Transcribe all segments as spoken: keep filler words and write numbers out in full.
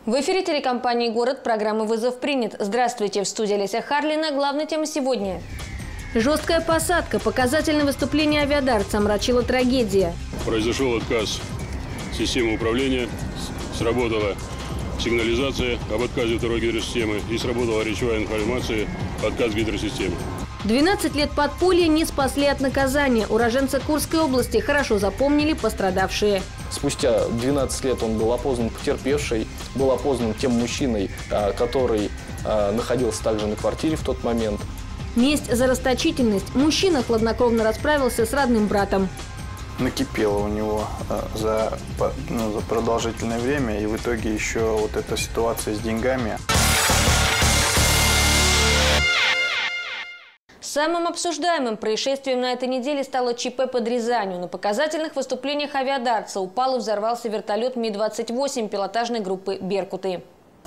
В эфире телекомпании «Город» программы «Вызов принят». Здравствуйте, в студии Леся Харлина. Главная тема сегодня. Жесткая посадка, показательное выступление авиадарца омрачила трагедия. Произошел отказ системы управления, сработала сигнализация об отказе второй гидросистемы и сработала речевая информация «Отказ гидросистемы». двенадцать лет подполья не спасли от наказания. Уроженца Курской области хорошо запомнили пострадавшие. Спустя двенадцать лет он был опознан потерпевший, был опознан тем мужчиной, который находился также на квартире в тот момент. Месть за расточительность. Мужчина хладнокровно расправился с родным братом. Накипело у него за, ну, за продолжительное время, и в итоге еще вот эта ситуация с деньгами. Самым обсуждаемым происшествием на этой неделе стало ЧП под Рязанью. На показательных выступлениях авиадарца упал и взорвался вертолет Ми двадцать восемь пилотажной группы «Беркуты».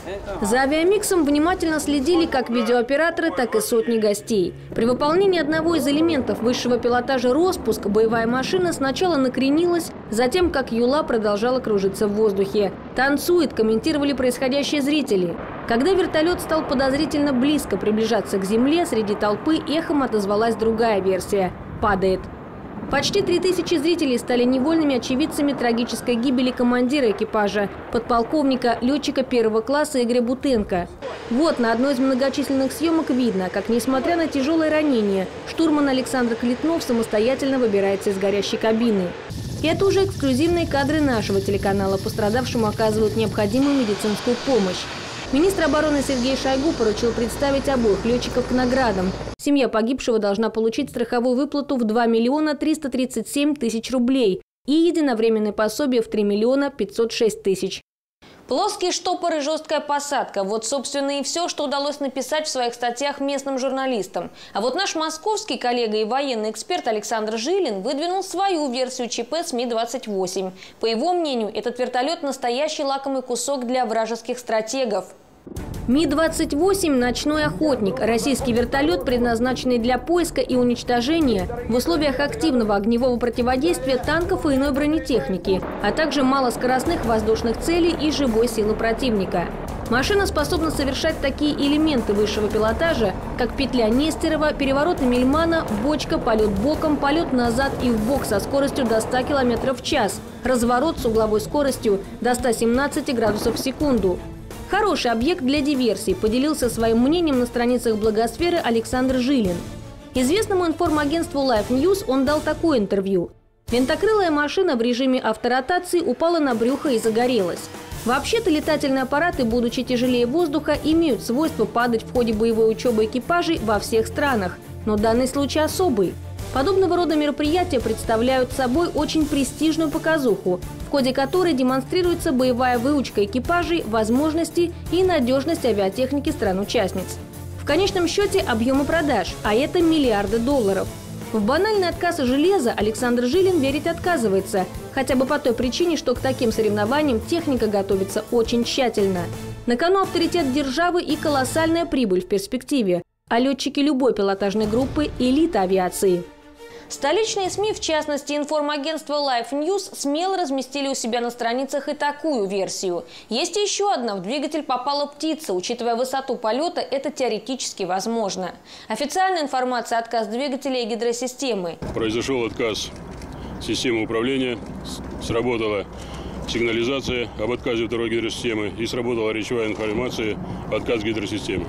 За авиамиксом внимательно следили как видеооператоры, так и сотни гостей. При выполнении одного из элементов высшего пилотажа «Роспуск» боевая машина сначала накренилась, затем, как юла, продолжала кружиться в воздухе. «Танцует», комментировали происходящие зрители. Когда вертолет стал подозрительно близко приближаться к земле, среди толпы эхом отозвалась другая версия – «падает». Почти три тысячи зрителей стали невольными очевидцами трагической гибели командира экипажа, подполковника, летчика первого класса Игоря Бутенко. Вот на одной из многочисленных съемок видно, как, несмотря на тяжелое ранение, штурман Александр Клетнов самостоятельно выбирается из горящей кабины. И это уже эксклюзивные кадры нашего телеканала. Пострадавшему оказывают необходимую медицинскую помощь. Министр обороны Сергей Шойгу поручил представить обоих летчиков к наградам. Семья погибшего должна получить страховую выплату в два миллиона триста тридцать семь тысяч рублей и единовременное пособие в три миллиона пятьсот шесть тысяч. Плоский штопор и жесткая посадка – вот, собственно, и все, что удалось написать в своих статьях местным журналистам. А вот наш московский коллега и военный эксперт Александр Жилин выдвинул свою версию ЧП с Ми двадцать восемь. По его мнению, этот вертолет – настоящий лакомый кусок для вражеских стратегов. Ми двадцать восемь – ночной охотник. Российский вертолет, предназначенный для поиска и уничтожения в условиях активного огневого противодействия танков и иной бронетехники, а также малоскоростных воздушных целей и живой силы противника. Машина способна совершать такие элементы высшего пилотажа, как петля Нестерова, переворот Мельмана, бочка, полет боком, полет назад и вбок со скоростью до ста километров в час, разворот с угловой скоростью до ста семнадцати градусов в секунду. Хороший объект для диверсий, поделился своим мнением на страницах Благосферы Александр Жилин. Известному информагентству Life News он дал такое интервью. Винтокрылая машина в режиме авторотации упала на брюхо и загорелась. Вообще-то летательные аппараты, будучи тяжелее воздуха, имеют свойство падать в ходе боевой учебы экипажей во всех странах. Но данный случай особый. Подобного рода мероприятия представляют собой очень престижную показуху, в ходе которой демонстрируется боевая выучка экипажей, возможности и надежность авиатехники стран-участниц. В конечном счете объемы продаж, а это миллиарды долларов. В банальный отказ железа Александр Жилин верить отказывается, хотя бы по той причине, что к таким соревнованиям техника готовится очень тщательно. На кону авторитет державы и колоссальная прибыль в перспективе, а летчики любой пилотажной группы – элита авиации. Столичные СМИ, в частности информагентство Life News, смело разместили у себя на страницах и такую версию. Есть и еще одна. В двигатель попала птица. Учитывая высоту полета, это теоретически возможно. Официальная информация – отказ двигателя и гидросистемы. Произошел отказ системы управления, сработала сигнализация об отказе второй гидросистемы и сработала речевая информация «Отказ гидросистемы».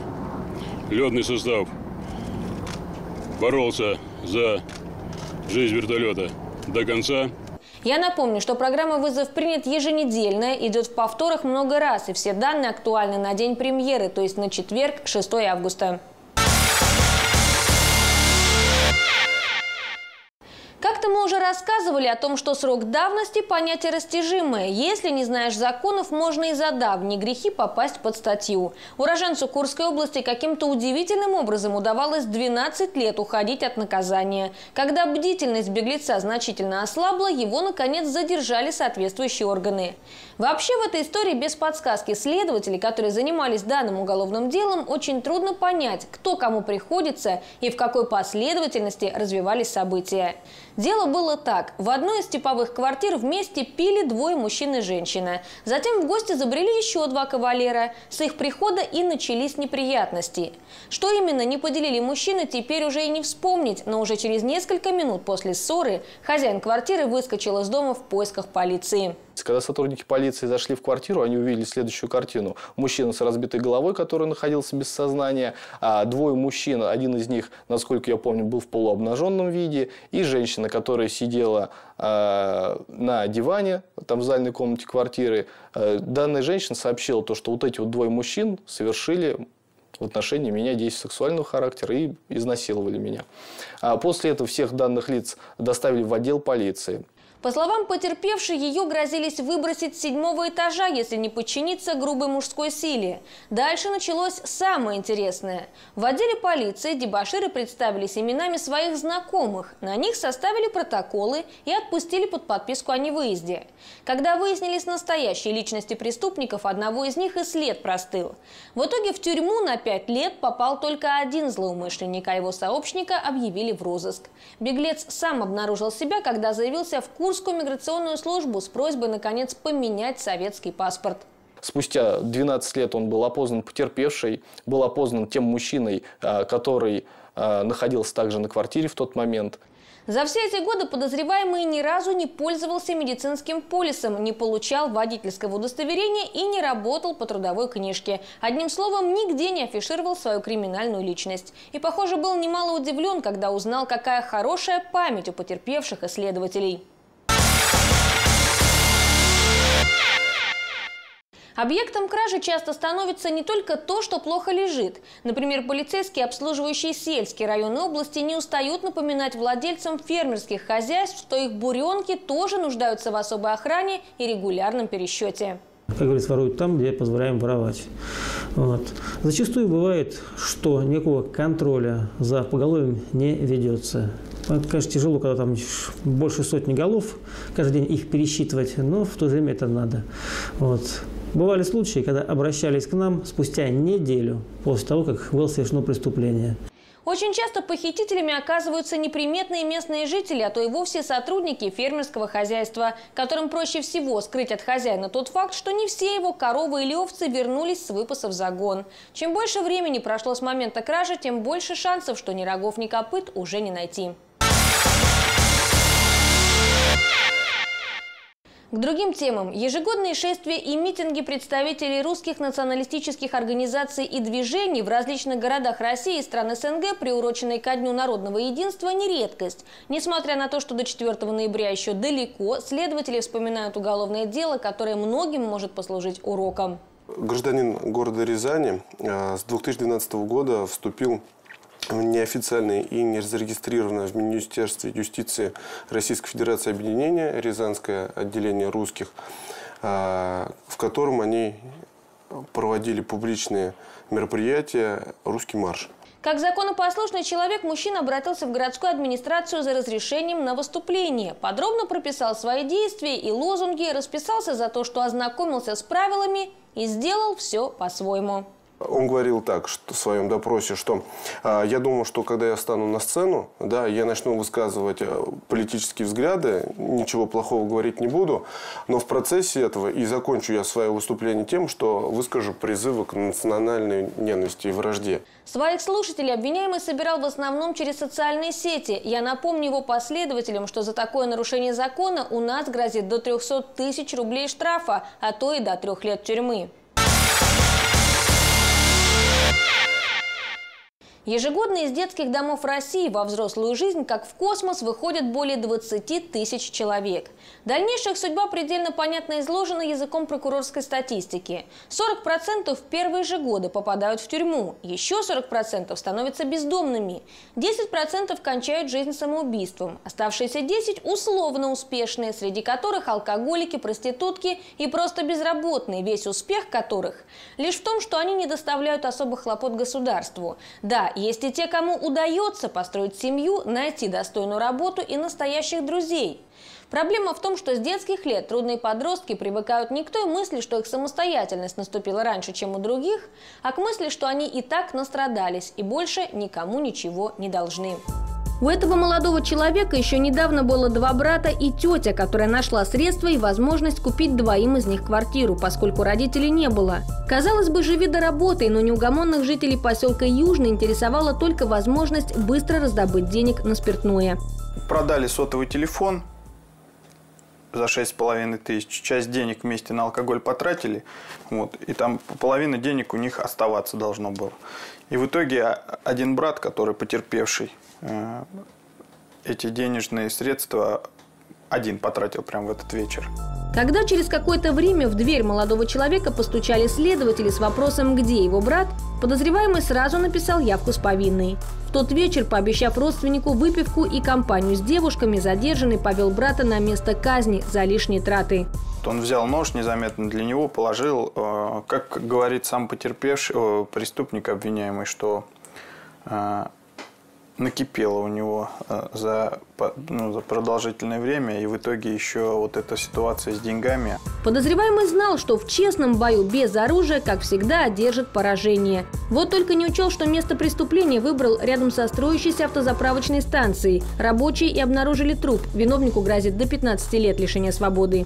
Летный состав боролся за жизнь вертолета до конца. Я напомню, что программа «Вызов принят» еженедельная, идет в повторах много раз, и все данные актуальны на день премьеры, то есть на четверг, шестого августа. Как-то мы уже рассказывали о том, что срок давности – понятие растяжимое. Если не знаешь законов, можно и за давние грехи попасть под статью. Уроженцу Курской области каким-то удивительным образом удавалось двенадцать лет уходить от наказания. Когда бдительность беглеца значительно ослабла, его, наконец, задержали соответствующие органы. Вообще в этой истории без подсказки следователей, которые занимались данным уголовным делом, очень трудно понять, кто кому приходится и в какой последовательности развивались события. Дело было было так. В одной из типовых квартир вместе пили двое мужчин и женщина. Затем в гости забрели еще два кавалера. С их прихода и начались неприятности. Что именно не поделили мужчины, теперь уже и не вспомнить. Но уже через несколько минут после ссоры хозяин квартиры выскочил из дома в поисках полиции. Когда сотрудники полиции зашли в квартиру, они увидели следующую картину. Мужчина с разбитой головой, который находился без сознания, а двое мужчин, один из них, насколько я помню, был в полуобнаженном виде, и женщина, которая сидела э, на диване там, в зальной комнате квартиры. Э, данная женщина сообщила, то, что вот эти вот двое мужчин совершили в отношении меня действия сексуального характера и изнасиловали меня. А после этого всех данных лиц доставили в отдел полиции. По словам потерпевшей, ее грозились выбросить с седьмого этажа, если не подчиниться грубой мужской силе. Дальше началось самое интересное. В отделе полиции дебоширы представились именами своих знакомых. На них составили протоколы и отпустили под подписку о невыезде. Когда выяснились настоящие личности преступников, одного из них и след простыл. В итоге в тюрьму на пять лет попал только один злоумышленник, а его сообщника объявили в розыск. Беглец сам обнаружил себя, когда заявился в курс Курскую миграционную службу с просьбой, наконец, поменять советский паспорт. Спустя двенадцать лет он был опознан потерпевшей, был опознан тем мужчиной, который находился также на квартире в тот момент. За все эти годы подозреваемый ни разу не пользовался медицинским полисом, не получал водительского удостоверения и не работал по трудовой книжке. Одним словом, нигде не афишировал свою криминальную личность. И, похоже, был немало удивлен, когда узнал, какая хорошая память у потерпевших исследователей. Объектом кражи часто становится не только то, что плохо лежит. Например, полицейские, обслуживающие сельские районы области, не устают напоминать владельцам фермерских хозяйств, что их буренки тоже нуждаются в особой охране и регулярном пересчете. Как говорится, воруют там, где позволяем воровать. Вот. Зачастую бывает, что никакого контроля за поголовьем не ведется. Это, конечно, тяжело, когда там больше сотни голов, каждый день их пересчитывать, но в то же время это надо. Вот. Бывали случаи, когда обращались к нам спустя неделю после того, как было совершено преступление. Очень часто похитителями оказываются неприметные местные жители, а то и вовсе сотрудники фермерского хозяйства, которым проще всего скрыть от хозяина тот факт, что не все его коровы или овцы вернулись с выпаса в загон. Чем больше времени прошло с момента кражи, тем больше шансов, что ни рогов, ни копыт уже не найти. К другим темам. Ежегодные шествия и митинги представителей русских националистических организаций и движений в различных городах России и стран СНГ, приуроченные ко Дню народного единства, не редкость. Несмотря на то, что до четвёртого ноября еще далеко, следователи вспоминают уголовное дело, которое многим может послужить уроком. Гражданин города Рязани с две тысячи двенадцатого года вступил неофициальное и не зарегистрированное в Министерстве юстиции Российской Федерации объединение, Рязанское отделение русских, в котором они проводили публичные мероприятия «Русский марш». Как законопослушный человек, мужчина обратился в городскую администрацию за разрешением на выступление. Подробно прописал свои действия и лозунги, расписался за то, что ознакомился с правилами и сделал все по-своему. Он говорил так что, в своем допросе, что э, я думаю, что когда я встану на сцену, да, я начну высказывать политические взгляды, ничего плохого говорить не буду, но в процессе этого и закончу я свое выступление тем, что выскажу призывы к национальной ненависти и вражде. Своих слушателей обвиняемый собирал в основном через социальные сети. Я напомню его последователям, что за такое нарушение закона у нас грозит до трёхсот тысяч рублей штрафа, а то и до трех лет тюрьмы. Ежегодно из детских домов России во взрослую жизнь, как в космос, выходят более двадцати тысяч человек. Дальнейшая их судьба предельно понятно изложена языком прокурорской статистики. сорок процентов в первые же годы попадают в тюрьму, еще сорок процентов становятся бездомными, десять процентов кончают жизнь самоубийством, оставшиеся десять процентов условно успешные, среди которых алкоголики, проститутки и просто безработные, весь успех которых лишь в том, что они не доставляют особых хлопот государству. Да, есть и те, кому удается построить семью, найти достойную работу и настоящих друзей. Проблема в том, что с детских лет трудные подростки привыкают не к той мысли, что их самостоятельность наступила раньше, чем у других, а к мысли, что они и так настрадались и больше никому ничего не должны. У этого молодого человека еще недавно было два брата и тетя, которая нашла средства и возможность купить двоим из них квартиру, поскольку родителей не было. Казалось бы, живи до работы, но неугомонных жителей поселка Южный интересовала только возможность быстро раздобыть денег на спиртное. Продали сотовый телефон за шесть с половиной тысяч. Часть денег вместе на алкоголь потратили. Вот, и там половина денег у них оставаться должно было. И в итоге один брат, который потерпевший, эти денежные средства один потратил прямо в этот вечер. Когда через какое-то время в дверь молодого человека постучали следователи с вопросом, где его брат, подозреваемый сразу написал явку с повинной. В тот вечер, пообещав родственнику выпивку и компанию с девушками, задержанный повел брата на место казни за лишние траты. Он взял нож незаметно для него, положил, как говорит сам потерпевший, преступник обвиняемый, что накипело у него за, ну, за продолжительное время, и в итоге еще вот эта ситуация с деньгами. Подозреваемый знал, что в честном бою без оружия, как всегда, одержит поражение. Вот только не учел, что место преступления выбрал рядом со строящейся автозаправочной станцией. Рабочие и обнаружили труп. Виновнику грозит до пятнадцати лет лишения свободы.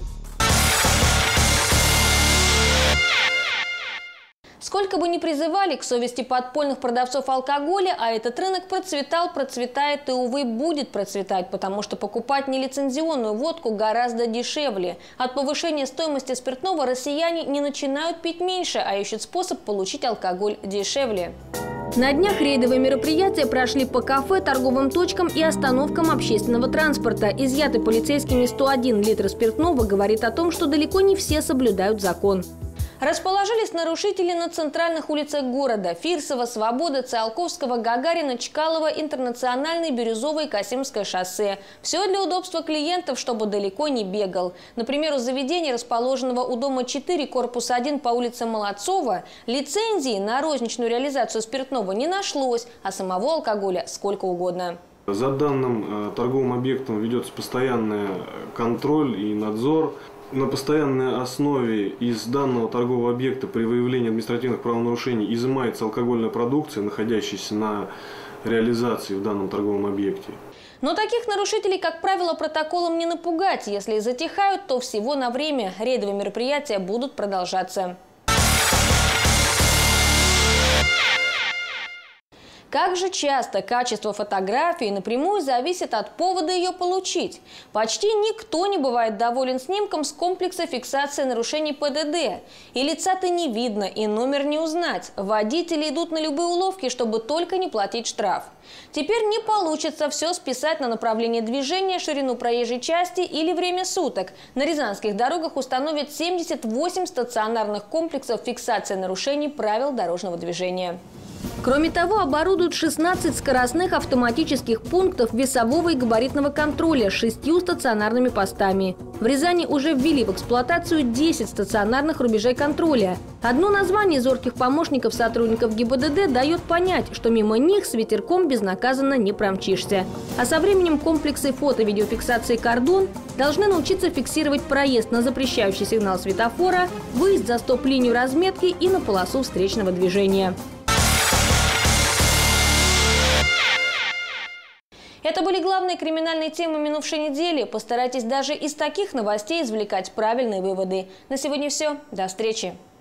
Сколько бы ни призывали к совести подпольных продавцов алкоголя, а этот рынок процветал, процветает и, увы, будет процветать, потому что покупать нелицензионную водку гораздо дешевле. От повышения стоимости спиртного россияне не начинают пить меньше, а ищут способ получить алкоголь дешевле. На днях рейдовые мероприятия прошли по кафе, торговым точкам и остановкам общественного транспорта. Изъятый полицейскими сто один литр спиртного говорит о том, что далеко не все соблюдают закон. Расположились нарушители на центральных улицах города – Фирсова, Свободы, Циолковского, Гагарина, Чкалова, Интернациональный, Бирюзовый, Касимское шоссе. Все для удобства клиентов, чтобы далеко не бегал. Например, у заведения, расположенного у дома четыре, корпус один по улице Молодцова, лицензии на розничную реализацию спиртного не нашлось, а самого алкоголя сколько угодно. За данным торговым объектом ведется постоянный контроль и надзор. На постоянной основе из данного торгового объекта при выявлении административных правонарушений изымается алкогольная продукция, находящаяся на реализации в данном торговом объекте. Но таких нарушителей, как правило, протоколом не напугать. Если затихают, то всего на время. Рейдовые мероприятия будут продолжаться. Как же часто качество фотографии напрямую зависит от повода ее получить. Почти никто не бывает доволен снимком с комплекса фиксации нарушений ПДД. И лица-то не видно, и номер не узнать. Водители идут на любые уловки, чтобы только не платить штраф. Теперь не получится все списать на направление движения, ширину проезжей части или время суток. На рязанских дорогах установят семьдесят восемь стационарных комплексов фиксации нарушений правил дорожного движения. Кроме того, оборудуют шестнадцать скоростных автоматических пунктов весового и габаритного контроля с шестью стационарными постами. В Рязани уже ввели в эксплуатацию десять стационарных рубежей контроля. Одно название зорких помощников сотрудников ГИБДД дает понять, что мимо них с ветерком безнаказанно не промчишься. А со временем комплексы фото-видеофиксации «Кордон» должны научиться фиксировать проезд на запрещающий сигнал светофора, выезд за стоп-линию разметки и на полосу встречного движения. Это были главные криминальные темы минувшей недели. Постарайтесь даже из таких новостей извлекать правильные выводы. На сегодня все. До встречи.